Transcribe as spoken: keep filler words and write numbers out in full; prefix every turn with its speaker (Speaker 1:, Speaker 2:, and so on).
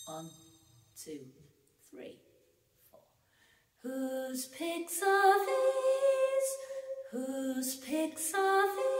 Speaker 1: One, two, three, four. Whose picks are these? Whose picks are these?